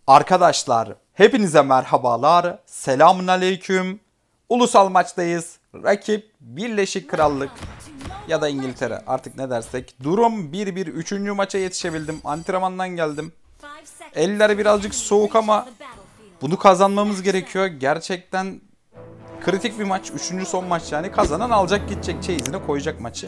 Arkadaşlar hepinize merhabalar. Selamun aleyküm. Ulusal maçtayız. Rakip Birleşik Krallık ya da İngiltere, artık ne dersek. Durum 1-1. 3. maça yetişebildim. Antrenmandan geldim. Eller birazcık soğuk ama bunu kazanmamız gerekiyor. Gerçekten kritik bir maç. 3. son maç yani. Kazanan alacak, gidecek, çeyizine koyacak maçı.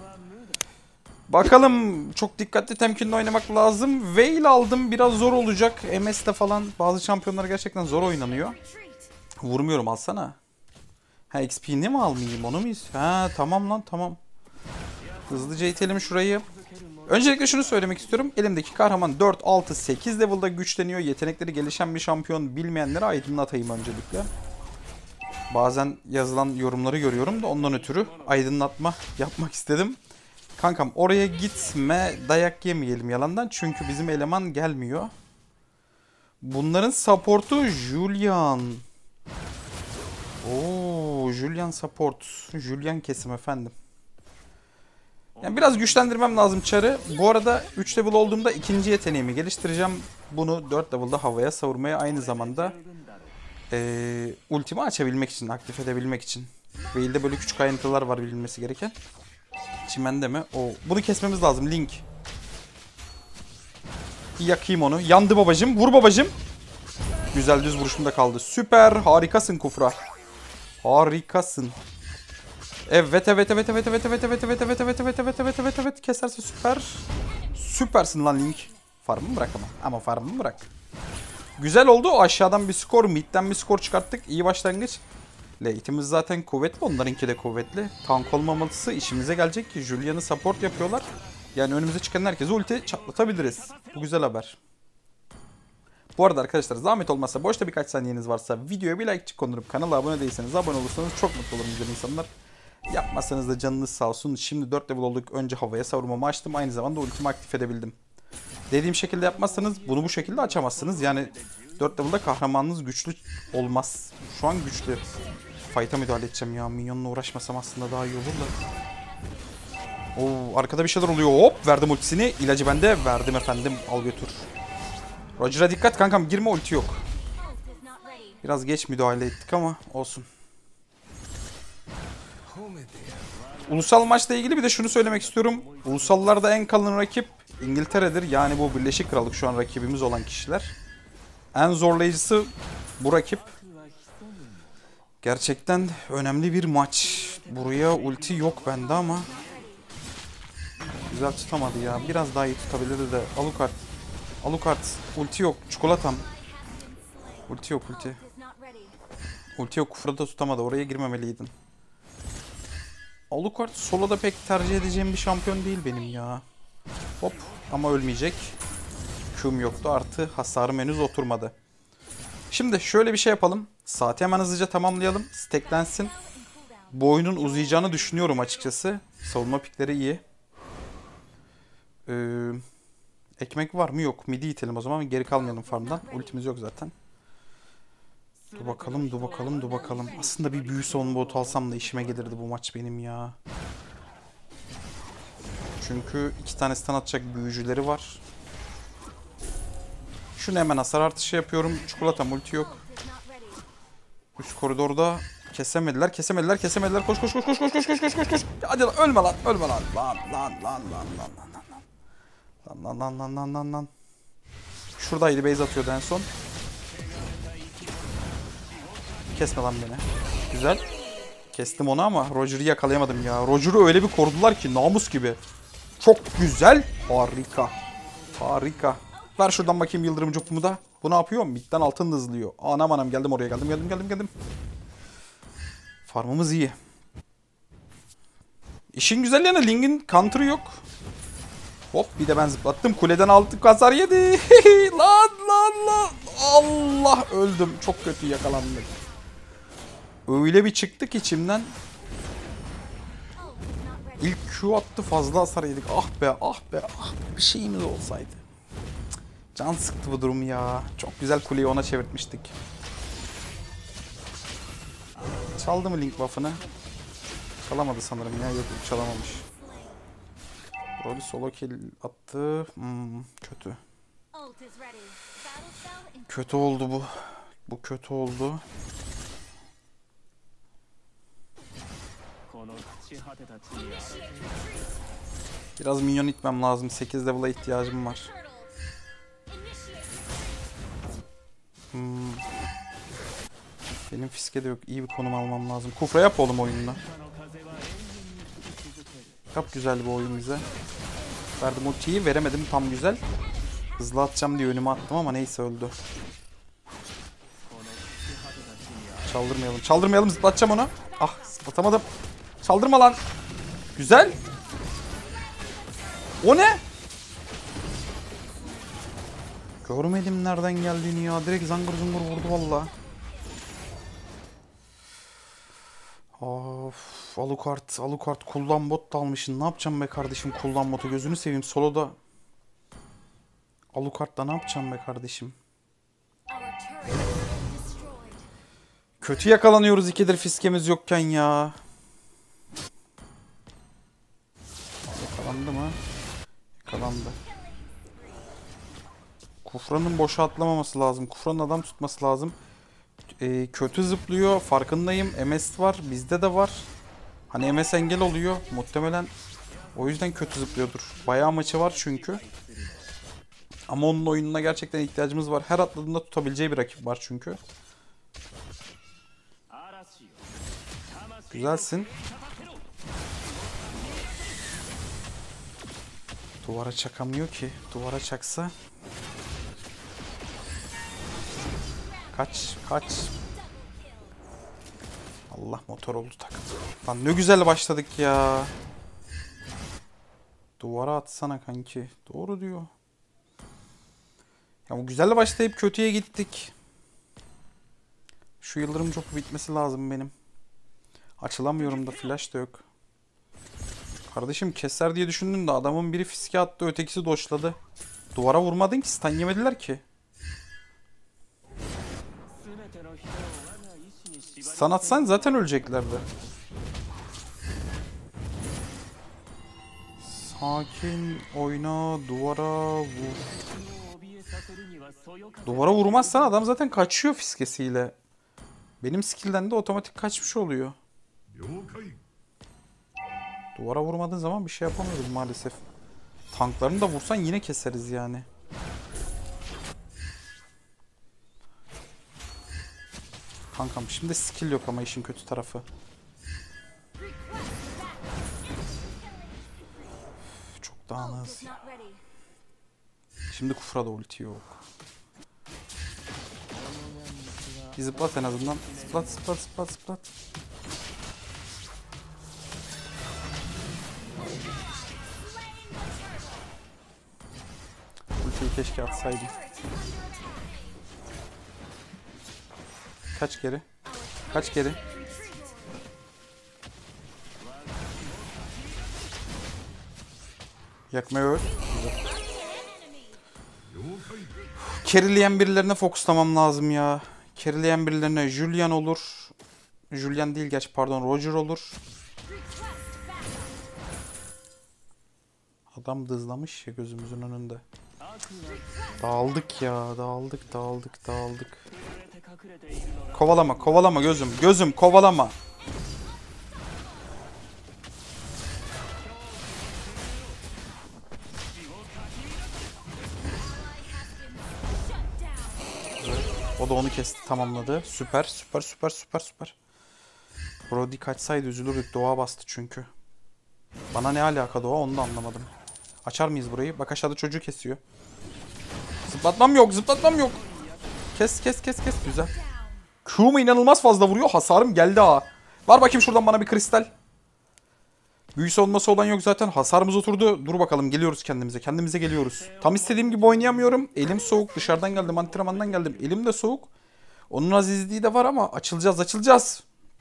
Bakalım, çok dikkatli, temkinli oynamak lazım. Veil aldım, biraz zor olacak. MS'de falan bazı şampiyonlar gerçekten zor oynanıyor. Vurmuyorum, alsana. Ha, XP'ni mi almayayım, onu mu istiyorsun? Ha tamam lan, tamam. Hızlıca itelim şurayı. Öncelikle şunu söylemek istiyorum. Elimdeki kahraman 4, 6, 8 level'da güçleniyor. Yetenekleri gelişen bir şampiyon, bilmeyenlere aydınlatayım öncelikle. Bazen yazılan yorumları görüyorum da ondan ötürü aydınlatma yapmak istedim. Kankam oraya gitme, dayak yemeyelim yalandan, çünkü bizim eleman gelmiyor. Bunların support'u Julian. Oo, Julian support. Julian kesim efendim. Yani biraz güçlendirmem lazım çarı. Bu arada 3 level olduğumda ikinci yeteneğimi geliştireceğim. Bunu 4 level'da havaya savurmaya, aynı zamanda ultimi açabilmek için, aktif edebilmek için. Veil'de böyle küçük ayrıntılar var bilinmesi gereken. Çimende mi? Oo. Bunu kesmemiz lazım. Link. Yakayım onu. Yandı babacım. Vur babacım. Güzel, düz vuruşumda kaldı. Süper. Harikasın Kufra. Harikasın. Evet. Keserse süper. Süpersin lan Link. Farmımı bırak ama farmımı bırak. Güzel oldu. O aşağıdan bir skor, midden bir skor çıkarttık. İyi başlangıç. Late'imiz zaten kuvvetli. Onlarınki de kuvvetli. Tank olmaması işimize gelecek ki Julian'ı support yapıyorlar. Yani önümüze çıkan herkese ulti çatlatabiliriz. Bu güzel haber. Bu arada arkadaşlar, zahmet olmazsa, boşta birkaç saniyeniz varsa videoya bir like kondurup kanala abone değilseniz abone olursanız çok mutlu olurum güzel insanlar. Yapmazsanız da canınız sağ olsun. Şimdi 4 level olduk. Önce havaya savurmamı açtım. Aynı zamanda ultimi aktif edebildim. Dediğim şekilde yapmazsanız bunu bu şekilde açamazsınız. Yani 4 level'da kahramanınız güçlü olmaz. Şu an güçlü. Fight'a müdahale edeceğim ya. Minyonla uğraşmasam aslında daha iyi olur da. Oo, arkada bir şeyler oluyor. Hop, verdim ultisini. İlacı bende. Verdim efendim. Al götür. Roger'a dikkat kankam. Girme, ulti yok. Biraz geç müdahale ettik ama olsun. Ulusal maçla ilgili bir de şunu söylemek istiyorum. Ulusallarda en kalın rakip İngiltere'dir. Yani bu Birleşik Krallık şu an rakibimiz olan kişiler. En zorlayıcısı bu rakip. Gerçekten önemli bir maç. Buraya ulti yok bende ama. Güzel tutamadı ya. Biraz daha iyi tutabilirdi de. Alucard. Alucard. Ulti yok. Çikolatam. Ulti yok, ulti. Ulti yok. Kufrada tutamadı. Oraya girmemeliydin. Alucard soloda pek tercih edeceğim bir şampiyon değil benim ya. Hop. Ama ölmeyecek. Q'm yoktu. Artı hasarım henüz oturmadı. Şimdi şöyle bir şey yapalım. Saati hemen hızlıca tamamlayalım. Stacklensin. Bu oyunun uzayacağını düşünüyorum açıkçası. Savunma pikleri iyi. Ekmek var mı? Yok. Midi itelim o zaman. Geri kalmayalım farmdan. Ultimiz yok zaten. Dur bakalım. Aslında bir büyü savunma botu alsam da işime gelirdi bu maç benim ya. Çünkü 2 tane stun atacak büyücüleri var. Şunu hemen hasar artışı yapıyorum. Çikolata multi yok. Üst koridorda kesemediler. Koş. Hadi lan, ölme lan. Lan. Şuradaydı, base atıyordu en son. Kesme lan beni. Güzel. Kestim onu ama Roger'ı yakalayamadım ya. Roger'ı öyle bir korudular ki namus gibi. Çok güzel. Harika. Ver şuradan bakayım yıldırım copumu da. Bu ne yapıyor? Midden altın hızlıyor. Anam geldim oraya. Geldim. Farmımız iyi. İşin güzel yanı Link'in counter'ı yok. Hop, bir de ben zıplattım. Kuleden aldık, hasar yedi. Lan. Allah, öldüm. Çok kötü yakalandık. Öyle bir çıktık içimden. İlk Q attı, fazla hasar yedik. Ah be. Bir şeyimiz olsaydı. Can sıktı bu durum ya. Çok güzel kuleyi ona çevirtmiştik. Çaldı mı Link buff'ını? Çalamadı sanırım ya. Yok, çalamamış. Broly solo kill attı. Kötü. Kötü oldu bu. Bu kötü oldu. Biraz minyon itmem lazım. 8 level'a ihtiyacım var. Benim fiske de yok. İyi bir konum almam lazım. Kufra yap oğlum oyununu. Yap güzel bir oyun bize. Verdim ultiyi. Veremedim tam güzel. Hızlı atacağım diye önüme attım ama neyse öldü. Çaldırmayalım. Çaldırmayalım. Zıplatacağım onu. Ah zıplatamadım. Çaldırma lan. Güzel. O ne? Görmedim nereden geldiğini ya. Direkt zangır zungur vurdu valla. Of, Alucard kullan bot da almışsın. Ne yapacağım be kardeşim kullan botu, gözünü seveyim soloda. Alucard'da ne yapacağım be kardeşim. Kötü yakalanıyoruz ikidir fiskemiz yokken ya. Yakalandı mı? Yakalandı. Kufra'nın boşa atlamaması lazım. Kufra'nın adam tutması lazım. Kötü zıplıyor. Farkındayım. MS var. Bizde de var. Hani MS engel oluyor. Muhtemelen o yüzden kötü zıplıyordur. Bayağı maçı var çünkü. Ama onun oyununa gerçekten ihtiyacımız var. Her atladığında tutabileceği bir rakip var çünkü. Güzelsin. Duvara çakamıyor ki. Duvara çaksa. Kaç. Allah motor oldu takım. Lan ne güzel başladık ya. Duvara atsana kanki. Doğru diyor. Ya bu güzel başlayıp kötüye gittik. Şu yıldırım çok bitmesi lazım benim. Açılamıyorum da, flash da yok. Kardeşim keser diye düşündüm de adamın biri fiske attı, ötekisi doşladı. Duvara vurmadın ki, stun yemediler ki. Stun atsan zaten öleceklerdi. Sakin oyna, duvara vur. Duvara vurmazsan adam zaten kaçıyor fiskesiyle. Benim skill'den de otomatik kaçmış oluyor. Duvara vurmadığın zaman bir şey yapamıyoruz maalesef. Tanklarını da vursan yine keseriz yani. Kankam şimdi skill yok ama işin kötü tarafı. Çok dağınız ya. Şimdi Kufra'da ulti yok. Bir zıplat en azından. Zıplat. Ultiyi keşke atsaydım. Kaç geri. Yakmaya öl. Carry'leyen birilerine fokuslamam lazım ya. Carry'leyen birilerine Julian olur. Julian değil gerçi, pardon, Roger olur. Adam dızlamış ya gözümüzün önünde. Dağıldık ya. Dağıldık. Kovalama gözüm kovalama. O da onu kesti, tamamladı. Süper. Brody kaçsaydı üzülürdük. Doğa bastı çünkü. Bana ne alaka Doğa, onu da anlamadım. Açar mıyız burayı? Bak aşağıda çocuğu kesiyor. Zıplatmam yok. Kes. Güzel. Q'mu inanılmaz fazla vuruyor. Hasarım geldi ha. Var bakayım şuradan bana bir kristal. Büyüsü olması olan yok zaten. Hasarımız oturdu. Dur bakalım, geliyoruz kendimize. Kendimize geliyoruz. Tam istediğim gibi oynayamıyorum. Elim soğuk. Dışarıdan geldim. Antrenmandan geldim. Elim de soğuk. Onun azizliği de var ama açılacağız.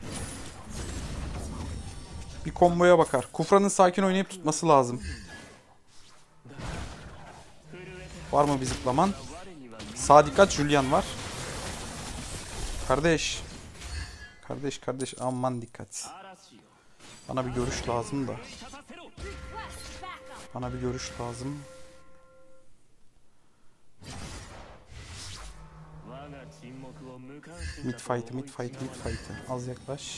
Bir komboya bakar. Kufra'nın sakin oynayıp tutması lazım. Var mı bir zıplaman? Sağ dikkat, Julian var. Kardeş aman dikkat. Bana bir görüş lazım da. Mid fight'ı. Az yaklaş.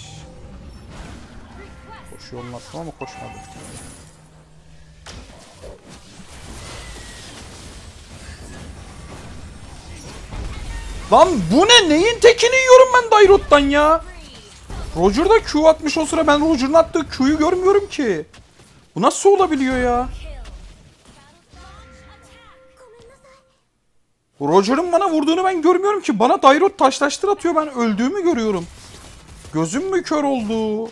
Koşu yolunu attım ama koşmadı. Lan bu ne? Neyin tekini yiyorum ben Dairot'tan ya? Roger da Q atmış o sıra. Ben Roger'ın attığı Q'yu görmüyorum ki. Bu nasıl olabiliyor ya? Roger'ın bana vurduğunu ben görmüyorum ki. Bana Dairot taşlaştır atıyor. Ben öldüğümü görüyorum. Gözüm mü kör oldu?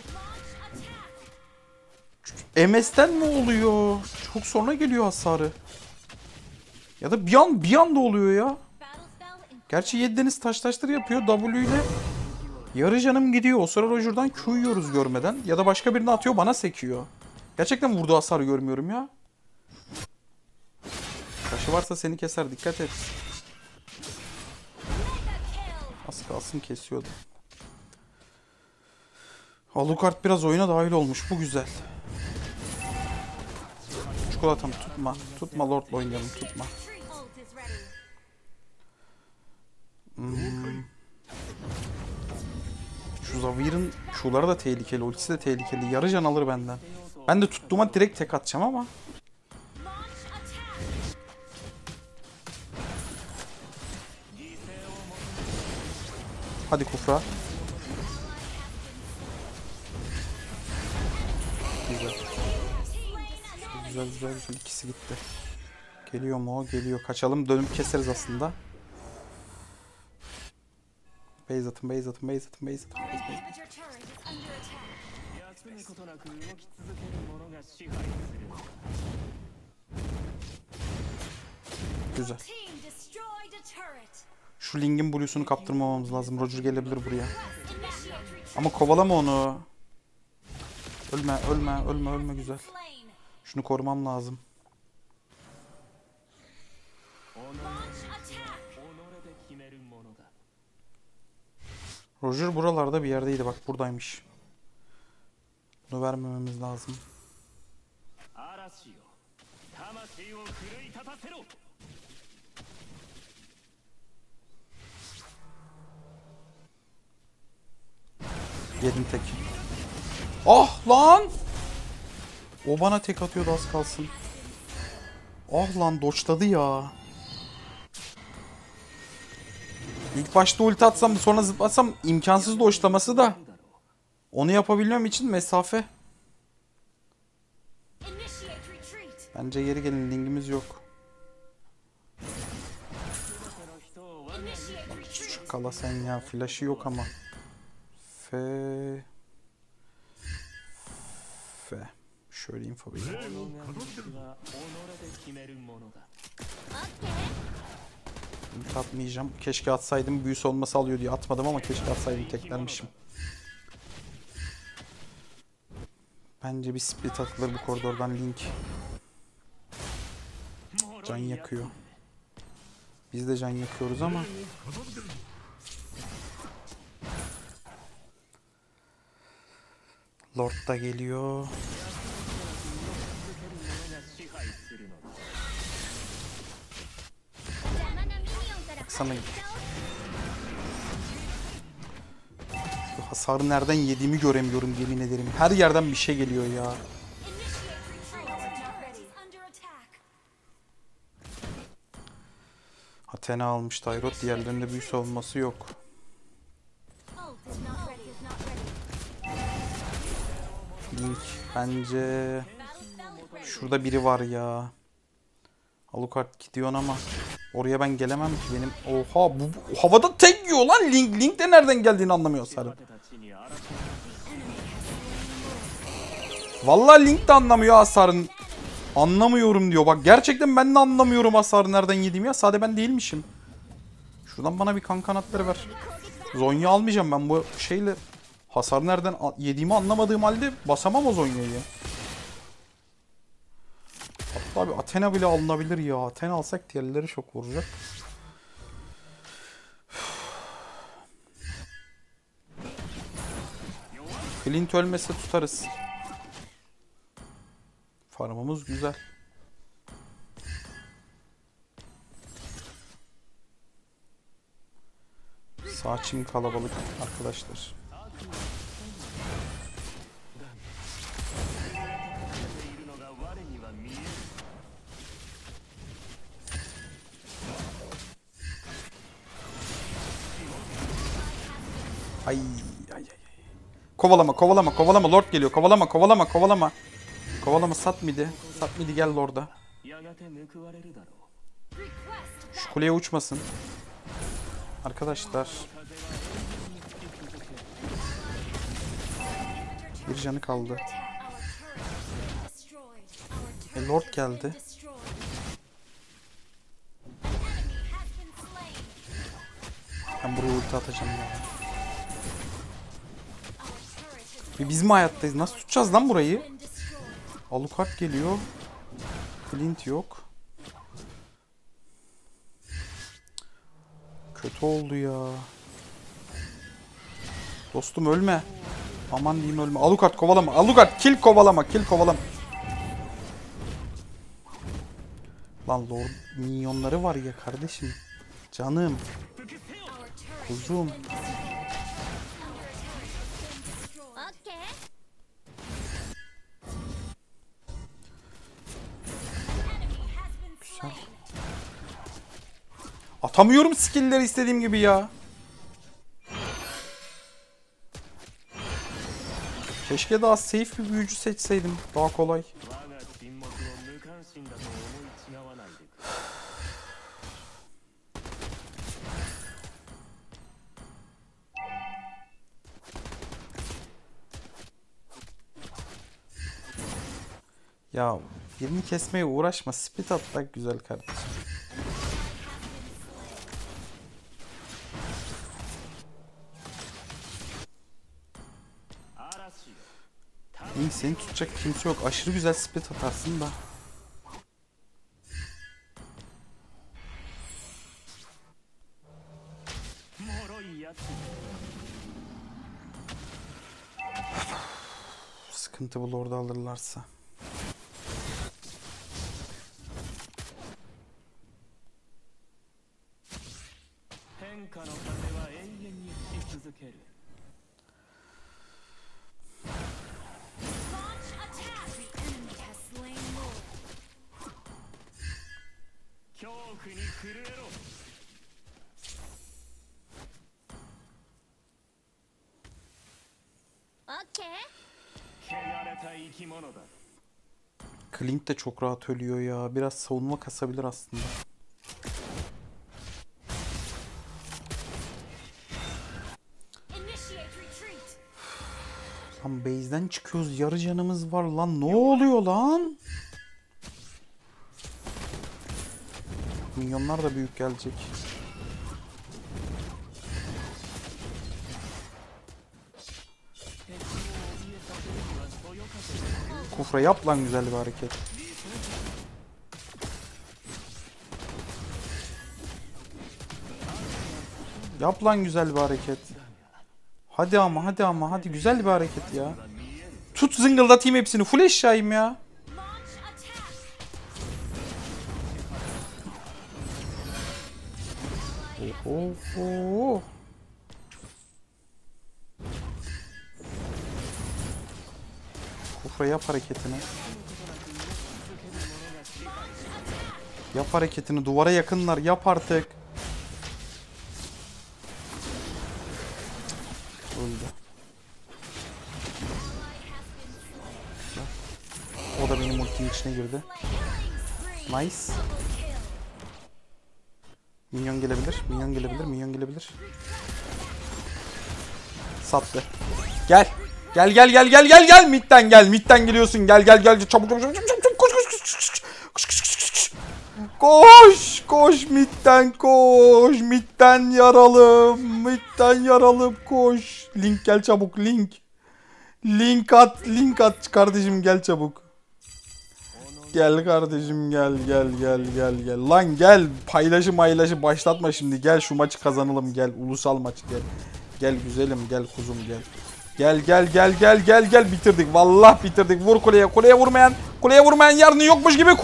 MS'den mi oluyor? Çok sonra geliyor hasarı. Ya da bir anda oluyor ya. Gerçi 7 deniz taşlaştır yapıyor. W ile yarı canım gidiyor. O sıra Roger'dan Q yiyoruz görmeden. Ya da başka birini atıyor bana sekiyor. Gerçekten vurduğu hasarı görmüyorum ya. Taşı varsa seni keser. Dikkat et. Az kalsın kesiyordu. Alucard biraz oyuna dahil olmuş. Bu güzel. Çikolatam tutma. Tutma Lord'la oynayalım. Tutma. Şu Zavir'in Q'ları da tehlikeli. Ultisi de tehlikeli. Yarı can alır benden. Ben de tuttuğuma direkt tek atacağım ama. Hadi Kufra. Güzel. Güzel. İkisi gitti. Geliyor mu o? Geliyor. Kaçalım. Dönüp keseriz aslında. Base atın. Güzel. Şu Ling'in Blue'sunu kaptırmamamız lazım. Roger gelebilir buraya. Ama kovalama onu. Ölme güzel. Şunu korumam lazım. Roger buralarda bir yerdeydi. Bak buradaymış. Bunu vermememiz lazım. Yedim tek. Ah lan! O bana tek atıyordu az kalsın. Ah lan doçladı ya. İlk başta ulti atsam sonra zıplatsam imkansız doçlaması da. Onu yapabilmem için mesafe. Bence geri gelin, Ling'imiz yok. Bak kala sen ya, flash'ı yok ama. Şöyle info vereyim. Atmayacağım. Keşke atsaydım, büyüsü olması alıyor diye atmadım ama keşke atsaydım, teklenmişim. Bence bir split atılır bu koridordan Link. Can yakıyor. Biz de can yakıyoruz ama. Lord da geliyor. Baksana. Bu hasarı nereden yediğimi göremiyorum, yemin ederim. Her yerden bir şey geliyor ya. Athena almış Dairot. Diğerlerinde büyü savunması yok. Link bence şurada biri var ya. Alucard gidiyorsun ama oraya ben gelemem ki benim. Oha bu havada tek yiyor lan Link. Link de nereden geldiğini anlamıyor sarı. Vallahi Link de anlamıyor hasarın. Anlamıyorum diyor. Bak gerçekten ben de anlamıyorum hasarı nereden yediğimi ya. Sade ben değilmişim. Şuradan bana bir kan kanatları ver. Zonya almayacağım ben bu şeyle. Hasar nereden yediğimi anlamadığım halde basamam o Zonya'yı. Hatta bir Athena bile alınabilir ya. Athena alsak diğerleri çok vuracak. Flint ölmese tutarız. Farmımız güzel. Sağ çim kalabalık arkadaşlar. Ay ay ay. Kovalama kovalama kovalama, Lord geliyor. Kovalama kovalama kovalama. Kovalama, sat midi. Sat midi, gel Lord'a. Şu kuleye uçmasın. Arkadaşlar. Bir canı kaldı. Lord geldi. Ben buraya ulti atacağım ya. Biz mi hayattayız? Nasıl tutacağız lan burayı? Alucard geliyor. Clint yok. Kötü oldu ya. Dostum ölme. Aman diyeyim ölme. Alucard kovalama. Alucard kill kovalama. Kill kovalama. Lan Lord minyonları var ya kardeşim. Canım. Kuzum. Güzel. Atamıyorum skill'leri istediğim gibi ya. Keşke daha safe bir büyücü seçseydim. Daha kolay. Ya birini kesmeye uğraşma. Split atmak güzel kardeşim. İyi, seni tutacak kimse yok. Aşırı güzel split atarsın da. Sıkıntı bu, orada alırlarsa. Clint de çok rahat ölüyor ya. Biraz savunma kasabilir aslında. Lan base'den çıkıyoruz. Yarı canımız var lan. Ne oluyor lan? Minyonlar da büyük gelecek. Kufra yap lan güzel bir hareket. Yap lan güzel bir hareket. Hadi ama hadi ama hadi, güzel bir hareket ya. Tut zıngıldatayım hepsini. Full eşyayım ya. Oho. Kufra yap hareketini. Yap hareketini. Duvara yakınlar. Yap artık. Öldü. O da benim ultimin içine girdi. Nice. Minyon gelebilir. Minyon gelebilir. Minyon gelebilir. Sattı. Gel. Gel gel gel gel gel gel. Mid'den gel. Mid'den geliyorsun. Gel gel gel. Çabuk çabuk çabuk çabuk. Koş koş koş. Koş koş midden koş. Midden yaralım. Midden yaralım koş. Link gel çabuk, Link. Link at kardeşim, gel çabuk. Gel kardeşim gel gel gel gel gel. Lan gel, paylaşı başlatma şimdi. Gel şu maçı kazanalım, gel. Ulusal maç gel. Gel güzelim, gel kuzum gel. Gel gel gel gel gel gel, bitirdik. Vallahi bitirdik. Vur kuleye. Kuleye vurmayan yarını yokmuş gibi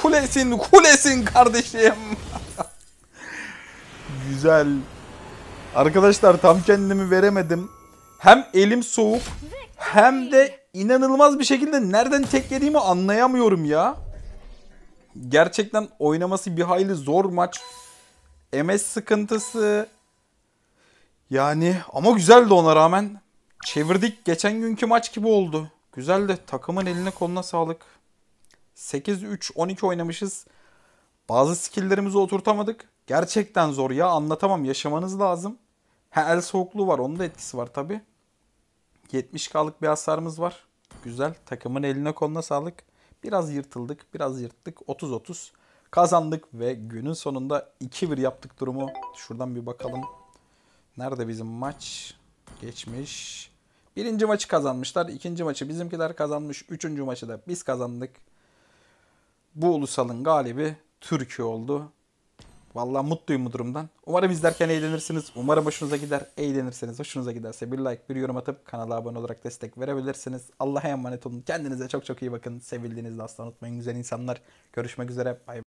kulesin kardeşim. Güzel. Arkadaşlar tam kendimi veremedim. Hem elim soğuk hem de inanılmaz bir şekilde nereden tek yediğimi anlayamıyorum ya. Gerçekten oynaması bir hayli zor maç. MS sıkıntısı. Yani ama güzeldi ona rağmen. Çevirdik. Geçen günkü maç gibi oldu. Güzeldi. Takımın eline koluna sağlık. 8-3-12 oynamışız. Bazı skill'lerimizi oturtamadık. Gerçekten zor ya. Anlatamam. Yaşamanız lazım. Ha, el soğukluğu var. Onun da etkisi var tabi. 70K'lık bir hasarımız var. Güzel. Takımın eline koluna sağlık. Biraz yırtıldık. Biraz yırttık. 30-30. Kazandık ve günün sonunda 2-1 yaptık durumu. Şuradan bir bakalım. Nerede bizim maç? Geçmiş. Birinci maçı kazanmışlar. İkinci maçı bizimkiler kazanmış. Üçüncü maçı da biz kazandık. Bu ulusalın galibi Türkiye oldu. Vallahi mutluyum bu durumdan. Umarım izlerken eğlenirsiniz. Umarım hoşunuza gider. Eğlenirseniz, hoşunuza giderse bir like, bir yorum atıp kanala abone olarak destek verebilirsiniz. Allah'a emanet olun. Kendinize çok çok iyi bakın. Sevildiğinizde asla unutmayın güzel insanlar. Görüşmek üzere. Bay bay.